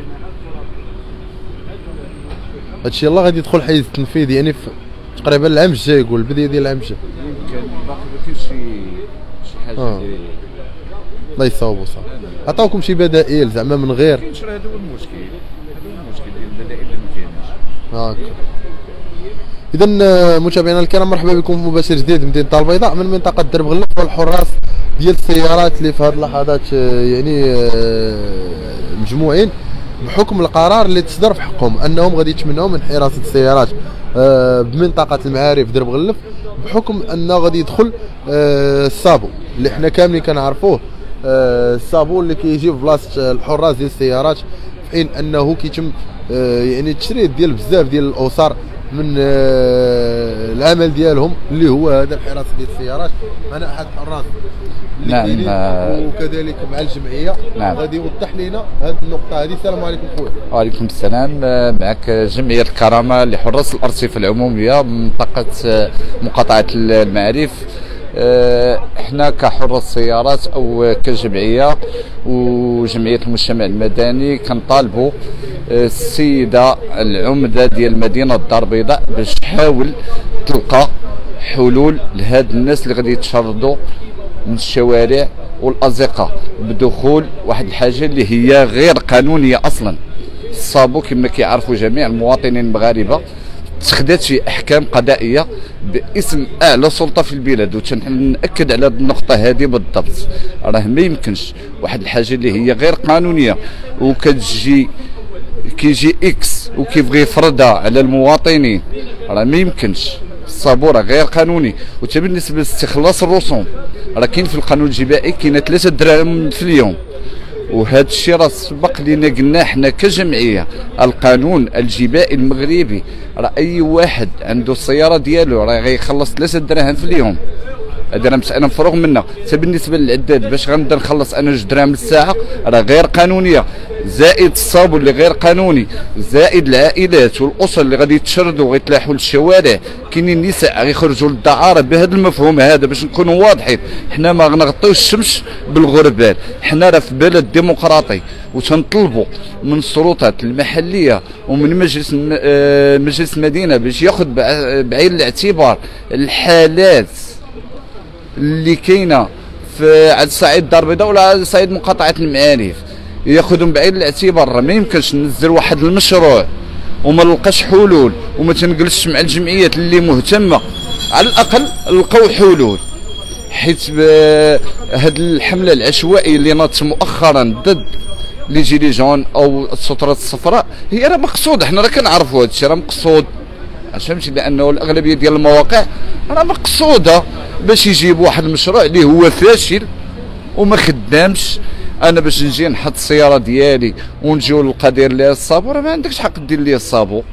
هادشي يلاه غادي يدخل حيز التنفيذ يعني في تقريبا العام الجاي، يقول البدايه ديال العام الجاي. يمكن باقي ما كاينش شي حاجه اللي الله يصاوبوا صافي. عطاوكم شي بدائل زعما من غير؟ كاينش، راه هذا هو المشكل، ديال البدائل اللي ما كايناش. هاكا. اذا متابعينا الكرام، مرحبا بكم في مباشر جديد من مدينه الدار البيضاء من منطقه درب غلف، والحراس ديال السيارات اللي في هذه اللحظات يعني مجموعين بحكم القرار اللي تصدر في حقهم انهم غادي يتمنعوا من حراسه السيارات بمنطقه المعارف درب غلف، بحكم انه غادي يدخل الصابو اللي حنا كاملين كنعرفوه، الصابو اللي كيجي في بلاصه الحراس ديال السيارات، في حين انه كيتم يعني التشريد ديال بزاف ديال الاسر من العمل ديالهم اللي هو هذا الحراسه ديال السيارات. انا احد الحراس نعم، وكذلك مع الجمعيه. نعم. غادي يوضح لنا هذه النقطه هذه. السلام عليكم خويا. وعليكم السلام. معك جمعيه الكرامه لحراس الارصفه العموميه منطقه مقاطعه المعارف. احنا كحراس سيارات او كجمعيه وجمعيه المجتمع المدني كنطالبوا السيده العمده ديال مدينه الدار البيضاء باش تحاول تلقى حلول لهاد الناس اللي غادي يتشردوا من الشوارع والازقه بدخول واحد الحاجه اللي هي غير قانونيه اصلا. الصابو كما كيعرفوا جميع المواطنين المغاربه اتخذت في احكام قضائيه باسم اعلى سلطه في البلاد، وتنأكد على هذه النقطه هذه بالضبط. راه ما يمكنش واحد الحاجه اللي هي غير قانونيه كيجي اكس وكيبغي يفرضها على المواطنين، راه ما يمكنش. الصابو راه غير قانوني. وتا بالنسبه لاستخلاص الرسوم راه كاين في القانون الجبائي كاينه 3 دراهم في اليوم، وهذا الشيء راه سبق لينا قلنا حنا كجمعيه. القانون الجبائي المغربي راه اي واحد عنده السياره ديالو راه غيخلص 3 دراهم في اليوم، هذا راه مساله مفروغ منها. حتى بالنسبه للعداد باش غنبدا نخلص انا 2 دراهم للساعه راه غير قانونيه، زائد الصابو اللي غير قانوني، زائد العائلات والاسر اللي غادي يتشردوا وغيتلاحوا للشوارع. كاينين نساء غيخرجوا للدعاره بهذا المفهوم هذا باش نكونوا واضحين. حنا ما غنغطيوش الشمس بالغربال، حنا راه في بلد ديمقراطي، وتنطلبوا من السلطات المحليه ومن مجلس المدينه باش ياخذ بعين الاعتبار الحالات اللي كاينه على صعيد الدار البيضاء ولا على صعيد مقاطعه المعارف، ياخذهم بعين الاعتبار. راه ما يمكنش ننزل واحد المشروع وما نلقاش حلول وما تنجلسش مع الجمعيات اللي مهتمه، على الاقل لقوا حلول. حيت هذه الحمله العشوائيه اللي ناضت مؤخرا ضد لي جيلي جون او السترات الصفراء هي راه مقصوده. حنا راه كنعرفوا هذا الشيء راه مقصود، فهمتي، لانه الاغلبيه ديال المواقع راه مقصوده باش يجيبوا واحد المشروع اللي هو فاشل وما خدامش. انا باش نجي نحط السياره ديالي ونجيو نلقى داير ليها الصابو، راه ما عندكش حق دير ليها الصابو.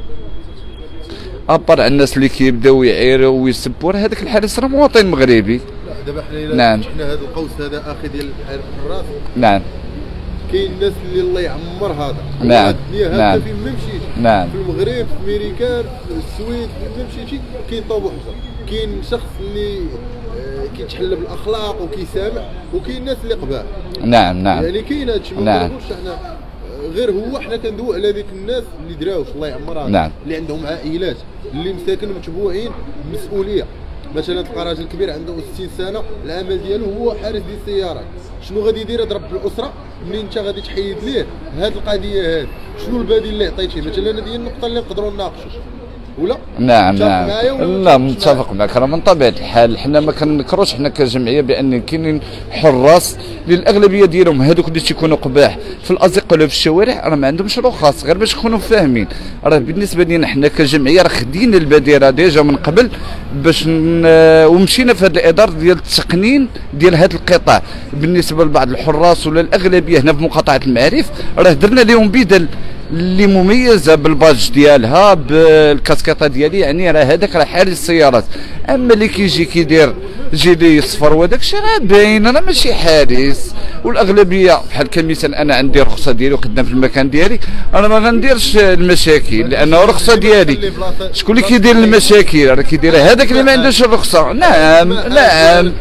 ابار على الناس اللي كيبداو يعيروا ويسبوا، راه هذاك الحارس راه مواطن مغربي. لا دابا حنا نعم. شفنا هذا القوس هذا اخي ديال الحراس. نعم. كاين الناس اللي الله يعمر هذا. نعم. الدنيا هذا نعم. فين ما مشيت. نعم. في المغرب، في امريكان، في السويد، فين ما مشيتي كاين طابو حجر. كاين شخص اللي كيتحلى بالاخلاق وكيسامح، وكاين الناس اللي قباح. نعم. نعم. يعني كاين هادشي ما كنقولش حنا غير هو، حنا كندوي على ديك الناس اللي دراوش الله يعمرها. نعم. اللي عندهم عائلات، اللي مساكن متبوعين مسؤوليه. مثلا تلقى راجل كبير عنده 60 سنه العمل ديالو هو حارس ديال السيارات، شنو غادي يدير؟ يضرب بالاسره. منين انت غادي تحيد ليه هذه القضيه هذه؟ شنو البديل اللي عطيتيه؟ مثلا هذه النقطه اللي نقدروا نناقشوا ولا؟ نعم. لا متفق معك. راه من طبيعه الحال حنا ما كنكروش حنا كجمعيه بان كاينين حراس للاغلبيه ديالهم هذوك اللي تيكونوا قباح في الازقه ولا في الشوارع راه ما عندهمش رخص. غير باش نكونوا فاهمين، راه بالنسبه لنا حنا كجمعيه راه خدينا البادره ديجا من قبل باش ومشينا في هذا الاطار ديال التقنين ديال هذا القطاع. بالنسبه لبعض الحراس ولا الاغلبيه هنا في مقاطعه المعارف راه درنا لهم بدل اللي مميزه بالباج ديالها بالكاسكيطه ديالي، يعني راه هذاك راه حارس السيارات. اما اللي كيجي كيدير جيلي صفر وداك الشيء راه باين راه ماشي حارس. والاغلبيه بحال كمثال انا عندي رخصه ديالي وخدام في المكان ديالي، انا ما غنديرش المشاكل لانه رخصه ديالي. شكون اللي كيدير المشاكل؟ راه كيديرها هذاك اللي ما عندوش الرخصه. نعم.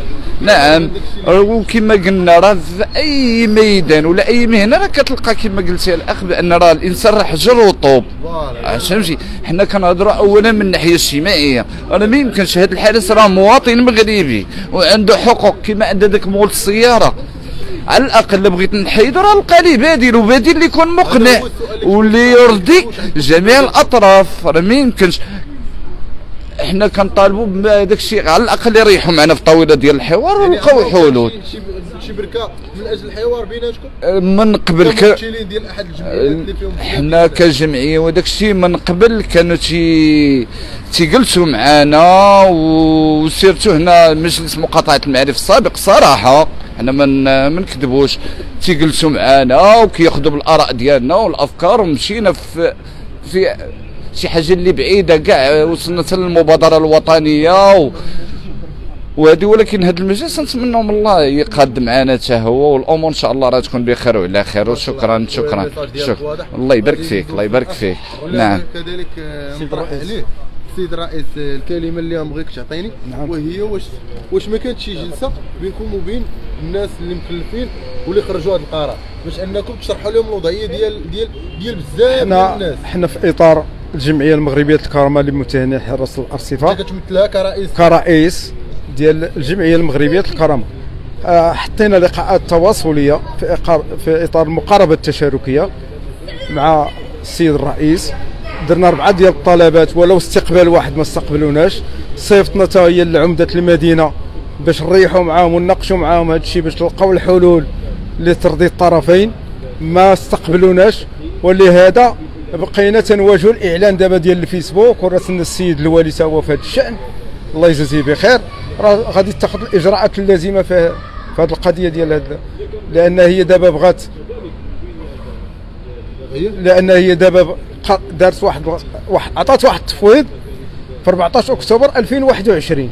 نعم. وكما قلنا راه في اي ميدان ولا اي مهنه راه كتلقى كما قلتي الاخ بان راه الانسان راه حجر وطوب. فهمتي حنا كنهضروا اولا من الناحيه الاجتماعيه، راه ما يمكنش هذا الحارس راه مواطن مغربي وعنده حقوق كما عند ذاك مول السياره. على الاقل الا بغيت نحيد راه نلقى ليه بديل، وبديل اللي يكون مقنع واللي يرضي جميع الاطراف. راه ما يمكنش احنا كنطالبوا بهذاك الشيء على الاقل يريحوا معنا في الطاوله ديال الحوار ونلقاو حلول. شي بركه من اجل الحوار بيناتكم من قبل ديال احد الجمعيات اللي فيهم حنا كجمعيه وداك الشيء من قبل كانوا تيجلسوا معنا، وسيرتو هنا مجلس مقاطعه المعارف السابق صراحه حنا ما نكذبوش تيجلسوا معنا وكياخذوا بالاراء ديالنا والافكار، ومشينا في شي حاجه اللي بعيده كاع، وصلنا حتى للمبادره الوطنيه وهذه. ولكن هذا المجلس نتمنوا من الله يقاد معنا حتى هو، والامور ان شاء الله راه تكون بخير وعلى خير. وشكرا شكرا الله يبارك فيك الله يبارك فيك. نعم كذلك نطرح عليه السيد الرئيس الكلمه اللي بغيتك تعطيني. نعم. وهي واش ما كانتش شي جلسه بينكم وبين الناس اللي مكلفين واللي خرجوا هذا القرار باش انكم تشرحوا لهم الوضعيه ديال بزاف من الناس؟ حنا في اطار الجمعيه المغربيه للكرامه لمتهني حراس الارصفه، انت كتمثلها كرئيس ديال الجمعيه المغربيه للكرامه. حطينا لقاءات تواصليه في اطار المقاربه التشاركيه مع السيد الرئيس. درنا 4 ديال الطلبات ولو استقبال واحد ما استقبلوناش. صيفطنا حتى هي لعمده المدينه باش نريحوا معاهم ونناقشوا معاهم هذا الشيء باش نلقاو الحلول اللي ترضي الطرفين. ما استقبلوناش، ولهذا بقينا تنواجهوا الاعلان دابا ديال الفيسبوك، وراسلنا السيد الوالي تا هو في هذا الشان الله يجازيه بخير. راه غادي تاخذ الاجراءات اللازمه في هذه القضيه ديال هذا، لان هي دابا بغات، لان هي دابا دارت واحد عطات واحد التفويض في 14 اكتوبر 2021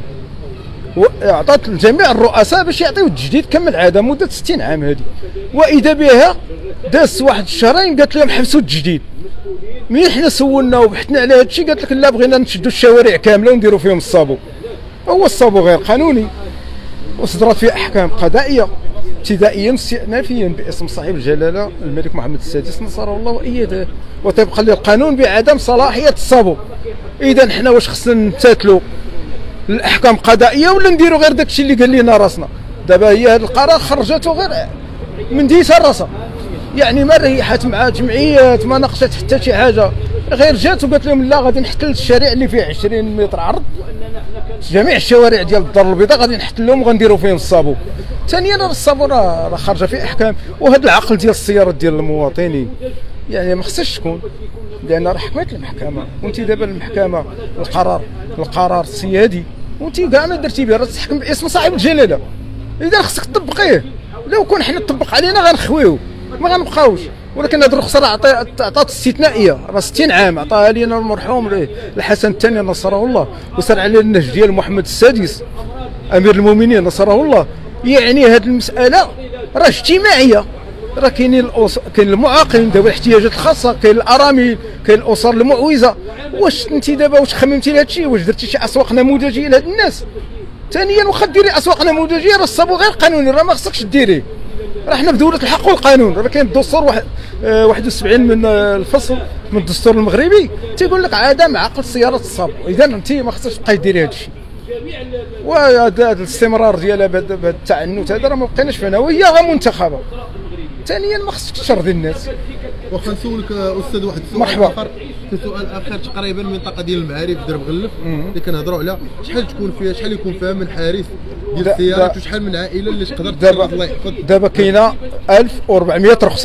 وعطات لجميع الرؤساء باش يعطيو التجديد كما العاده مده 60 عام هذه. واذا بها داز واحد الشهرين قالت لهم حبسوا التجديد. ملي حنا سولنا وبحثنا على هذا الشيء قالت لك لا بغينا نشدوا الشوارع كامله ونديروا فيهم الصابو. هو الصابو غير قانوني، وصدرت فيه احكام قضائيه ابتدائيا واستئنافيا باسم صاحب الجلاله الملك محمد السادس نصره الله وايده، وتبقى للقانون بعدم صلاحيه الصابو. اذا حنا واش خصنا نمتثلوا الاحكام القضائيه ولا نديروا غير داك الشيء اللي قال لنا راسنا؟ دابا هي هذا القرار خرجته غير من ديتها راسها، يعني ما ريحت مع جمعيات ما ناقشت حتى شي حاجه، غير جات وقالت لهم لا غادي نحتل الشارع اللي فيه 20 متر عرض، جميع الشوارع ديال الدار البيضاء غادي نحتلهم وغنديروا فيهم الصابو. ثانيا الصابو راه خارجه فيه احكام، وهذا العقل ديال السيارات ديال المواطنين يعني ما خصهاش تكون، لان راه حكمت المحكمه، وانت دابا المحكمه القرار السيادي وانت كاع ما درتي به راه تحكم باسم صاحب الجلاله. اذا خصك تطبقيه، لو كون حنا تطبق علينا غنخويو ما غنبقاوش. ولكن هذه الرخصه راه عطات استثنائيه، راه 60 عام عطاها لنا المرحوم الحسن الثاني نصره الله، وسار على النهج ديال محمد السادس امير المؤمنين نصره الله. يعني هذه المساله راه اجتماعيه، راه كاين المعاقين ذوي الاحتياجات الخاصه، كاين الارامل، كاين الاسر المعوزه. واش انت دابا واش خممتي لهذا الشيء؟ واش درتي شي اسواق نموذجيه لهاد الناس؟ ثانيا واخا ديري اسواق نموذجيه راه الصابو غير قانوني، راه ما خصكش ديريه. راه حنا في دوله الحق والقانون، راه كاين الدستور 71 من الفصل من الدستور المغربي تيقول لك عدم عقل سياره الصابو. اذا انت ما خصكش تبقاي ديري هذا الشيء. وهذا الاستمرار ديالها بهذا التعنت هذا راه ما بقيناش فينا، وهي غير منتخبه. ثانيا ما خصكش تشردي الناس. واخا نسولك استاذ واحد السؤال مرحبا. سؤال اخر تقريبا المنطقه ديال المعارف درب غلف اللي كنهضروا على شحال تكون فيها، شحال يكون فيها من حارس ديال السيارات، وشحال من عائله اللي تقدر الله يحفظ؟ دابا كاينه 1400 رخصه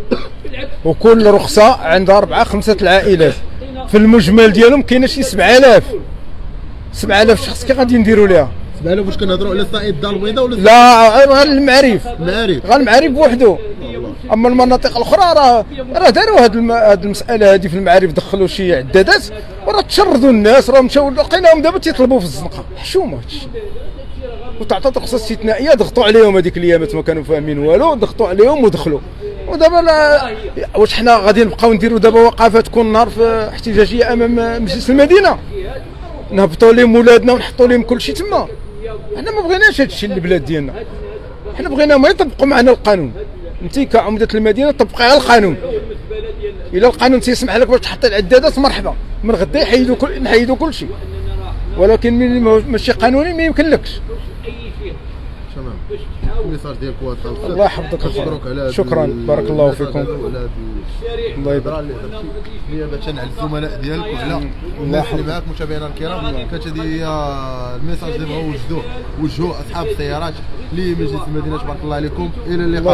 وكل رخصه عندها 4 5 العائلات، في المجمل ديالهم كاينه شي 7000 شخص. كي غادي نديروا ليها 7000؟ واش كنهضروا على صعيد الدار البيضاء ولا لا غير المعارف؟ غير المعارف بوحدو. اما المناطق الاخرى راه داروا هذه المساله هذه في المعارف، دخلوا شي عدادات وراه تشردوا الناس، راه مشاو لقيناهم دابا تيطلبوا في الزنقه. حشومه هادشي. وتعطات رخصه استثنائيه ضغطوا عليهم هذيك الايامات ما كانوا فاهمين والو، ضغطوا عليهم ودخلوا. ودابا واش حنا غادي نبقاو نديروا دابا وقفات كل نهار في احتجاجيه امام مجلس المدينه؟ نهبطوا لهم ولادنا ونحطوا لهم كل شيء تما؟ حنا ما بغيناش هذا الشيء للبلاد ديالنا، حنا بغيناهم يطبقوا معنا القانون. انت كعمده المدينه طبقي على القانون، الا القانون تيسمح لك باش تحط العدادات مرحبا، من غدا نحيدوا كل شيء، ولكن من ماشي قانوني ما يمكنلكش. تمام. الميساج ديالك واصل. الله يحفظك اخويا، شكرا بارك الله فيكم. الله يبارك نيابة على الزملاء ديالك وعلى الناس اللي معاك متابعينا الكرام، كانت هذه هي الميساج اللي بغاو وجهوه اصحاب السيارات لمجلس المدينه. تبارك الله عليكم، الى اللقاء.